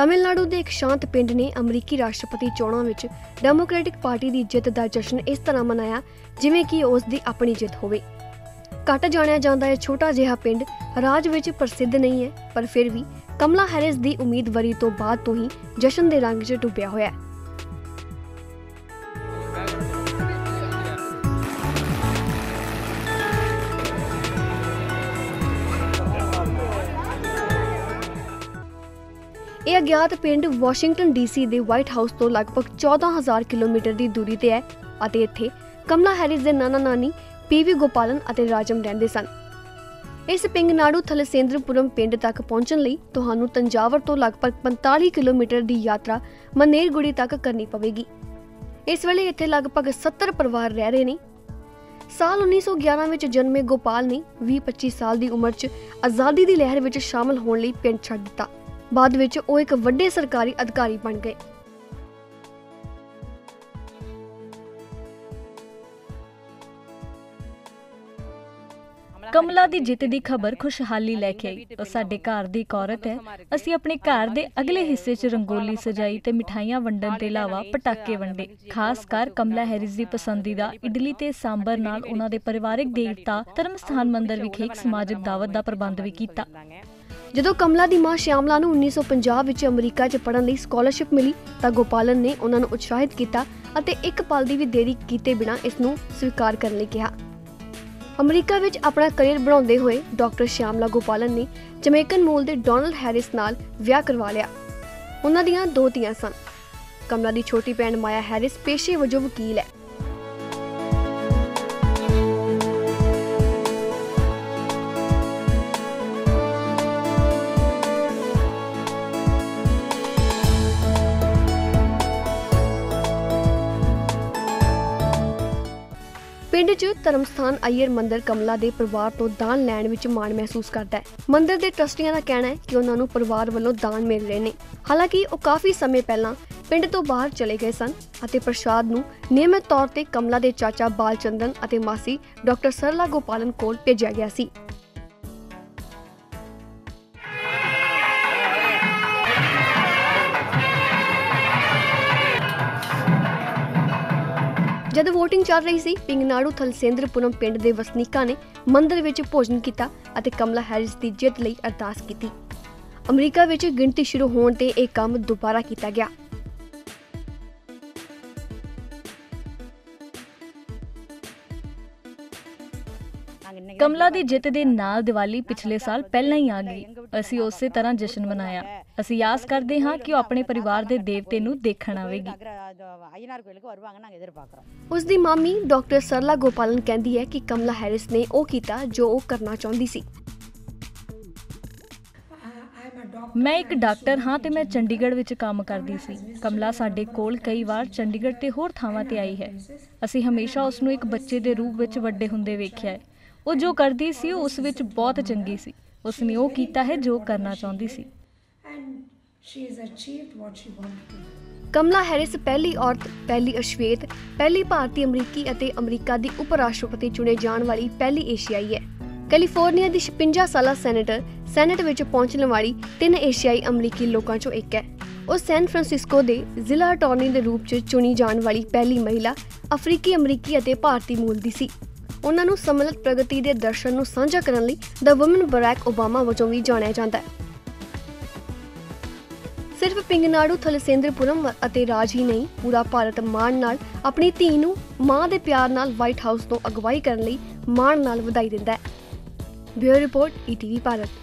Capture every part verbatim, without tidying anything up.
तमिलनाडु के एक शांत पिंड ने अमरीकी राष्ट्रपति चोणां विच डेमोक्रेटिक पार्टी की जित का जश्न इस तरह मनाया जिवें कि उसकी अपनी जित होवे। घट जाणिया जांदा यह छोटा जिहा पिंड राज विच प्रसिद्ध नहीं है, पर फिर भी कमला हैरिस की उम्मीदवारी तो बाद तो ही जश्न के रंग च डुबिया होया है। यह अज्ञात पिंड वाशिंगटन डीसी के व्हाइट हाउस तो लगभग चौदह हज़ार किलोमीटर की दूरी ते है अते इत्थे कमला हैरिस के नाना नानी पीवी गोपालन अते राजम रहंदे सन। इस पिंगनाडु थलसेंद्रपुरम पिंड तक पहुंचण लई तुहानू तंजावर तो लगभग पैंतालीस किलोमीटर की यात्रा मनेरगुड़ी तक करनी पवेगी। इस वेले इत्थे लगभग सत्तर परिवार रह रहे ने। साल उन्नीस सौ ग्यारह में जन्मे गोपाल ने बीस पच्चीस साल की उम्र च आज़ादी की लहर में शामिल होने लई पिंड छड्ड दिता। बाद विच वो एक वड्डे सरकारी अधिकारी बन गए। कमला दी जित दी खबर खुशहाली लैके आई। ਉਹ ਸਾਡੇ ਘਰ ਦੀ ਇੱਕ ਔਰਤ ਹੈ। ਅਸੀਂ ਆਪਣੇ ਘਰ ਦੇ ਅਗਲੇ ਹਿੱਸੇ 'ਚ ਰੰਗੋਲੀ ਸਜਾਈ ਤੇ ਮਿਠਾਈਆਂ ਵੰਡਣ ਦੇ ਇਲਾਵਾ ਪਟਾਕੇ ਵੰਡੇ। ਖਾਸ ਕਰ ਕਮਲਾ ਹੈਰਿਸ ਦੀ ਪਸੰਦੀਦਾ ਇਡਲੀ ਤੇ ਸਾਂਬਰ ਨਾਲ ਉਹਨਾਂ ਦੇ ਪਰਿਵਾਰਕ ਦੇਵਤਾ ਧਰਮ ਸਥਾਨ ਮੰਦਿਰ ਵਿਖੇ ਇੱਕ ਸਮਾਜਿਕ ਦਾਵਤ ਦਾ ਪ੍ਰਬੰਧ ਵੀ ਕੀਤਾ। ਜਦੋਂ ਕਮਲਾ ਦੀ ਮਾਂ ਸ਼ਿਆਮਲਾ ਨੂੰ उन्नीस सौ पचास ਵਿੱਚ ਅਮਰੀਕਾ 'ਚ ਪੜ੍ਹਨ ਲਈ ਸਕਾਲਰਸ਼ਿਪ ਮਿਲੀ ਤਾਂ ਗੋਪਾਲਨ ਨੇ ਉਹਨਾਂ ਨੂੰ ਉਤਸ਼ਾਹਿਤ ਕੀਤਾ ਅਤੇ ਇੱਕ ਪਲ ਦੀ ਵੀ ਦੇਰੀ ਕੀਤੇ ਬਿਨਾਂ ਇਸ ਨੂੰ ਸਵੀਕਾਰ ਕਰਨ ਲਈ ਕਿਹਾ। ਅਮਰੀਕਾ ਵਿੱਚ ਆਪਣਾ ਕਰੀਅਰ ਬਣਾਉਂਦੇ ਹੋਏ ਡਾਕਟਰ ਸ਼ਿਆਮਲਾ ਗੋਪਾਲਨ ਨੇ ਜਮੈਕਨ ਮੂਲ ਦੇ ਡੋਨਲਡ ਹੈਰਿਸ ਨਾਲ ਵਿਆਹ ਕਰਵਾ ਲਿਆ। ਉਹਨਾਂ ਦੀਆਂ ਦੋ ਧੀਆਂ ਸਨ। ਕਮਲਾ ਦੀ ਛੋਟੀ ਭੈਣ ਮਾਇਆ ਹੈਰਿਸ ਪੇਸ਼ੇ ਵਜੋਂ ਵਕੀਲ ਹੈ। पिंड च धर्मस्थान अय्यर मंदिर कमला दे परिवार तो दान लैण विच माण महसूस करता है। मंदिर दे ट्रस्टियां दा कहना है कि उन्हां नूं परिवार वल्लों दान मिल रहे ने। हालांकि वो काफ़ी समय पहलां पिंड तो बाहर चले गए सन अते प्रसाद नूं नियमित तौर ते कमला दे चाचा बालचंद्रन अते मासी डॉक्टर सरला गोपालन कोल भेजिया गया सी। जद वोटिंग चल रही सी, पिंगनाडु थलसेंद्रपुरम पिंड दे वसनीकां ने मंदिर विच भोजन किया अते कमला हैरिस दी जित लई अरदास की। अमरीका विच गिणती शुरू होण ते इह काम दोबारा किया गया। कमला दी जित दे नाल दिवाली पिछले साल पहला ही आ गई। असी उसे तरह जश्न मनाया। असी आस करते हाँ कि अपने परिवार दे देवते नूं देखण आवेगी। उसदी मामी डॉक्टर सरला गोपालन कहती है कि कमला हैरिस ने वो कीता जो वो करना चाहती सी। मैं एक डॉक्टर हाँ ते मैं चंडीगढ़ विच काम करदी सी। कमला साडे कोल कई बार चंडीगढ़ ते होर थावां ते आई है। असी हमेशा उसनूं एक बच्चे दे रूप विच वड्डे हुंदे वेखिया है। वो जो करदी सी उस विच बहुत चंगी सी। उसने वो कीता है जो करना चाहती सी। कमला हैरिस पहली औरत, पहली अश्वेत, पहली भारतीय अमरीकी अते अमरीका दी उप राष्ट्रपति चुने जाने वाली पहली एशियाई है। कैलीफोर्निया दी छप्पन साला सैनेटर सैनेट विच पहुंचने वाली तीन एशियाई अमरीकी लोगों चों एक है। वो सैन फ्रांसिस्को दे जिला अटॉर्नी दे रूप च चुनी जाने वाली पहली महिला अफ्रीकी अमरीकी अते भारतीय मूल दी सी। उन्हां नूं सम्मिलित प्रगति दे दर्शन नूं साझा करन लई द वुमन बरैक ओबामा वजों भी जाणिया जांदा है। सिर्फ पिंगनाडु थलसेंद्रपुरम अते राज ही नहीं, पूरा भारत माण नाल अपनी धी नूं मां दे प्यार नाल व्हाइट हाउस तो अगवाई करन लई माण नाल वधाई दिंदा है। Bureau report E T V Bharat.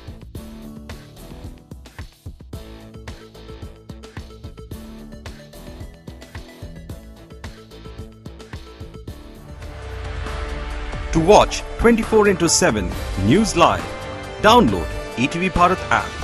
To watch twenty-four into seven News Live, download E T V Bharat app.